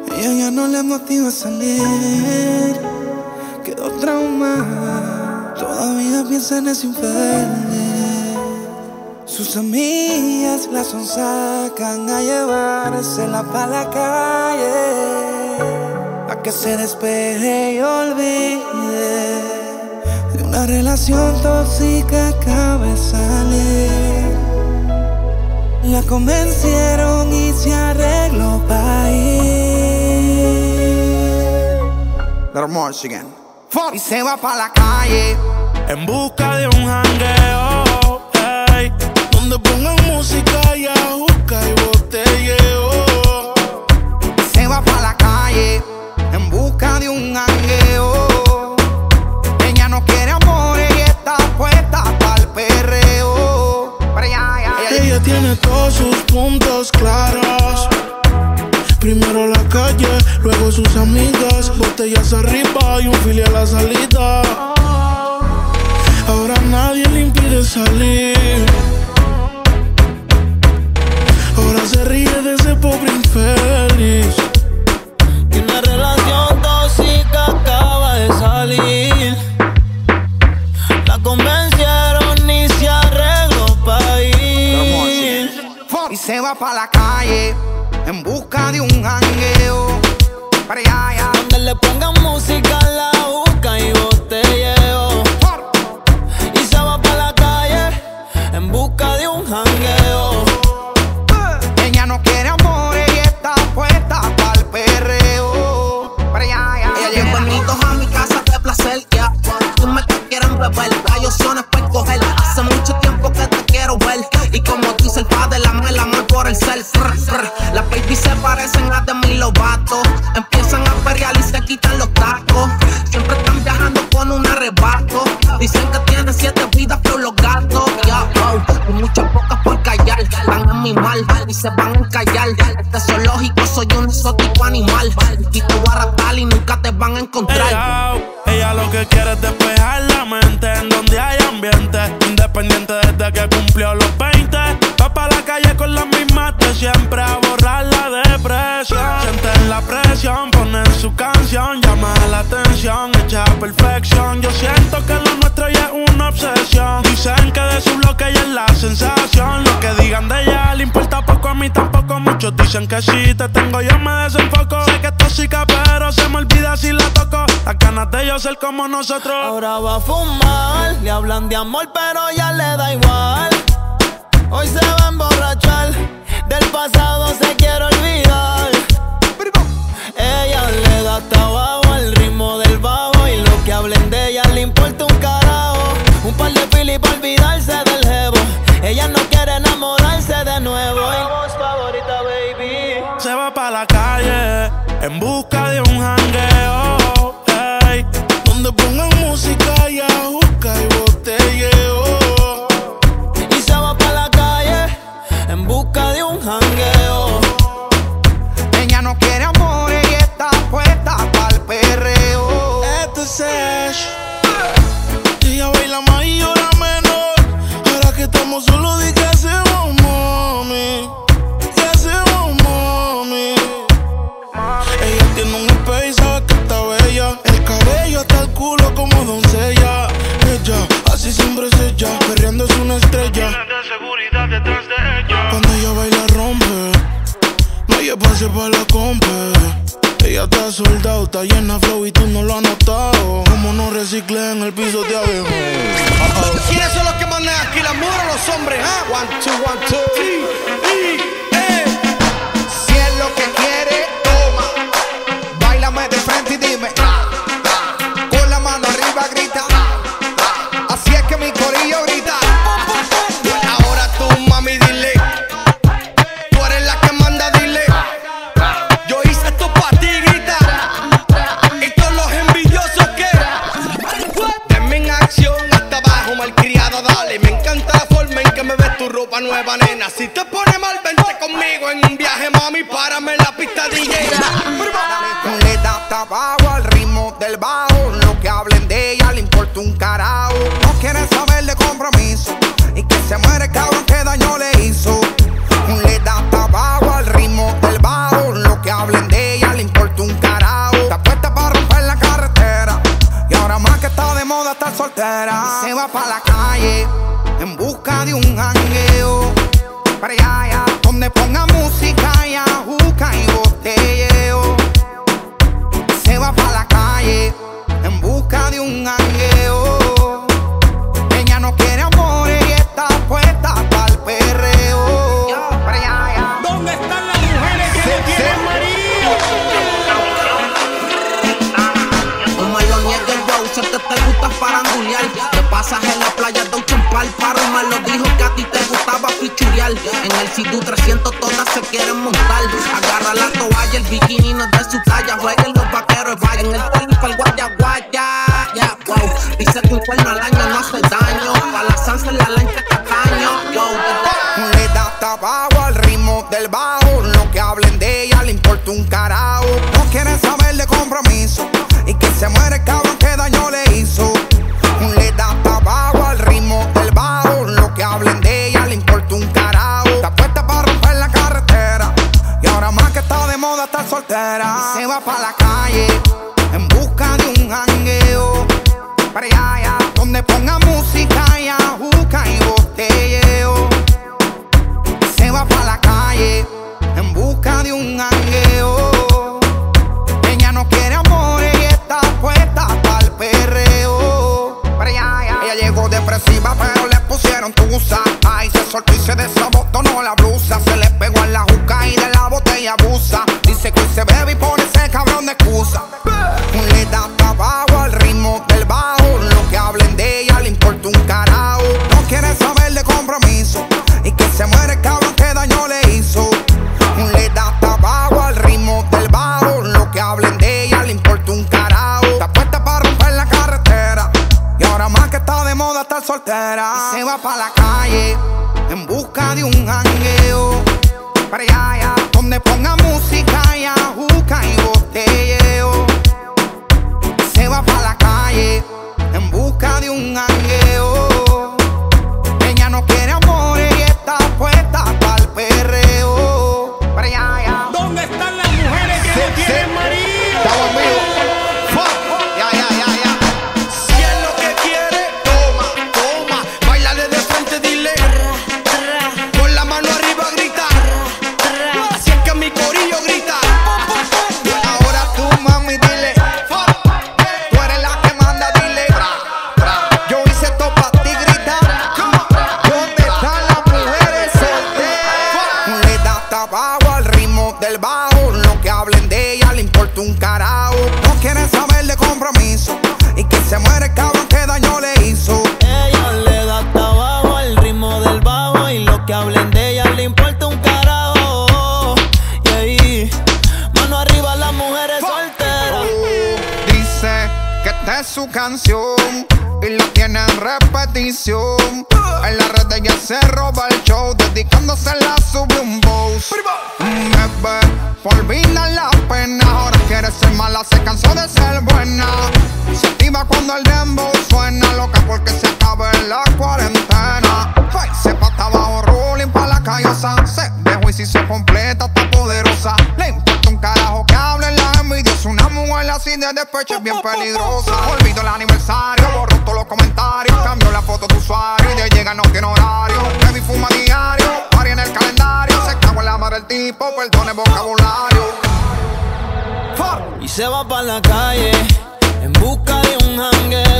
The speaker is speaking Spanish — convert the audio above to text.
Ella ya no le motiva a salir, quedó traumada, todavía piensa en ese infeliz. Sus amigas la sonsacan a llevársela pa' la calle, a que se despeje y olvide de una relación tóxica que acaba de salir. La convencieron y se arregló pa' ir. Little more again. Y se va pa' la calle en busca de un jangueo, hey, donde pongan música y ajuca y botelleo. Se va pa' la calle en busca de un jangueo. Ella no quiere amor y está puesta pa'l perreo. Ella tiene todos sus puntos claros. Primero la calle, luego sus amigas, botellas arriba y un fili a la salida. Ahora nadie le impide salir. Ahora se ríe de ese pobre infeliz. Y una relación tóxica acaba de salir. La convencieron y se arregló pa' ir. Y se va pa' la calle en busca de un jangueo. Donde le pongan música, la busca y botelleo. Y se va pa' la calle en busca de un jangueo. Ella no quiere amor y está puesta pa'l perreo. Ella llegó bonitos a mi casa de placer, ya. Tú me quieren beber, hay opciones para escoger. Hace mucho tiempo que te quiero ver. Y como dice el padre, el amor por el ser. Las baby se parecen a Demi Lovato. Empiezan a pelear y se quitan los tacos. Siempre están viajando con un arrebato. Dicen que tienen 7 vidas, pero los gatos, yeah, y muchas bocas por callar. Van a mimar y se van a encallar. Este zoológico soy un exótico animal. Y te voy a raptar y nunca te van a encontrar. Ella lo que quiere es despejar la mente en donde hay ambiente. Independiente desde que cumplió los 20. Va pa' la calle con las mismas de siempre a borrar la depresión. Sienten la presión, ponen su canción, llama la atención, hecha perfección. Yo siento que lo nuestro ya es una obsesión. Dicen que de su bloque ella es la sensación. Lo que digan de ella le importa poco, a mí tampoco. Muchos dicen que si te tengo yo me desenfoco. Sé que es tóxica pero se me olvida si la toco. Las ganas de yo ser como nosotros. Ahora va a fumar, le hablan de amor pero ya le da igual. Hoy se va a emborrachar, del pasado se quiere olvidar. Ella le da hasta abajo al ritmo del bajo. Y lo que hablen de ella le importa un carajo. Un par de pili para olvidarse del jevo. Ella no quiere enamorarse de nuevo. Y voz favorita, baby. Se va pa' la calle en busca de un jangueo, hey, donde pongan música y ajuca y botelleo. Y se va pa' la calle en busca de un jangueo. Ella no quiere amor y está puesta pa'l perreo. Este es Ash. Ella baila más y llora menos. Ahora que estamos solos, di que hacemos, mami. ¿Qué hacemos, mami? Ella tiene un espejo y sabe que está bella. El cabello hasta el culo como doncella. Ella, así siempre es ella. Perreando es una estrella. De seguridad detrás de ella. Cuando ella baila rompe. No hay espacio para la compa. Ella está soldado, está llena flow y tú no lo has notado. Como no reciclé en el piso de abajo. ¿Quiénes son los que mandan aquí, las mujeres o los hombres? 1, 2, 1, 2. Si es lo que quiere, toma. Báilame de frente y dime. Con la mano arriba grita. Así es que mi corillo grita. Ahora tú, mami, dile. Tú eres la que manda, dile. Yo hice esto pa' ti, grita. Y todos los envidiosos que denme en acción hasta abajo, malcriado, dale. Me encanta la forma en que me ves tu ropa nueva, nena. Si te pone mal, vente conmigo en un viaje, mami. Párame en la pista DJ. Le da hasta abajo al ritmo del bajo. Lo que hablen de ella le importa un carajo. No quieren saber de compromiso. Y que se muere el cabrón que daño le hizo. Le da hasta abajo al ritmo del bajo. Lo que hablen de ella le importa pa'l paro y me lo dijo que a ti te gustaba fichurear. En el Sidu 300 todas se quieren montar. Agarra la toalla, el bikini no es de su talla. Jueguen los vaqueros, vaya en el poli pa'l guaya guaya. Yeah, wow. Dice que un cuerno al año no hace daño. Pa' la salsa en la lancha castaño. Wow. Le da tabaco al ritmo del bajo. Lo que hablen de ella le importa un carajo. No quieren saber de compromiso. Y que se muere el cabrón que daño le hizo. Le da tabaco al ritmo del bajo. Lo que hablen de ella le importa un carajo. Está puesta para romper la carretera. Y ahora más que está de moda estar soltera. Se va pa' la calle en busca de un jangueo. Para allá, donde ponga música y ajuca y botelleo. Se va pa' la calle en busca de un jangueo. Ella no quiere amor y está puesta pa'l perreo. Para allá, ella llegó depresiva pero le pusieron tusa. Ay, se soltó y se desabotonó la blusa. Se le pegó a la juca y de la botella abusa. Dice que hoy se bebe y pone ese cabrón de excusa. Le da tabaco al ritmo del bajo. Lo que hablen de ella le importa un carajo. No quiere saber de compromiso. Y que se muere el cabrón que daño le hizo. Le da tabaco al ritmo del bajo. Lo que hablen de ella le importa un carajo. Está puesta para romper la carretera. Y ahora más que está de moda estar soltera. Y se va pa' la calle en busca de un jangueo. Para allá, donde ponga música y ajuca y botelleo. Se va pa' la calle en busca de un jangueo. Ella no quiere amor y está puesta pa'l perreo. Para allá, ¿Dónde están las mujeres que no tienen marido? estamos en vivo. Ya. Si es lo que quiere, toma. Báilale de frente, dile. Con la mano arriba, grita. Así es que mi corillo grita. Ahora tú, mami, dile. Tú eres la que manda, dile. Yo hice esto pa' ti, grita. ¿Dónde están las mujeres solteras? Le da tabaco al ritmo del bajo. Lo que hablen de ella le importa un carajo. No quieren saber de compromiso. Y que se muere el cabrón que daño le hizo. Ella le da tabaco al ritmo del bajo. Y lo que hablen de ella le importa un carajo. Y ahí, mano arriba las mujeres solteras. Dice que esta es su canción y la tiene en repetición. En la red ella se roba el show, dedicándose la sube un boss. Bebé, por olvidar la pena, ahora quiere ser mala, se cansó de ser buena. Se activa cuando el dembow suena, loca porque se acaba en la cuarentena. Ay, se pata bajo rolling pa' la callosa, se dejó y si se completa, está poderosa. Le importa un carajo que hablen la envidiosa. Una mujer así de despecho es bien peligrosa. Olvido el aniversario, borró todos los comentarios, cambió la foto de usuario y de llega no tiene horario. Baby fuma diario, party en el calendario. Se cagó en la madre el tipo, perdone vocabulario. Y se va pa' la calle en busca de un jangueo.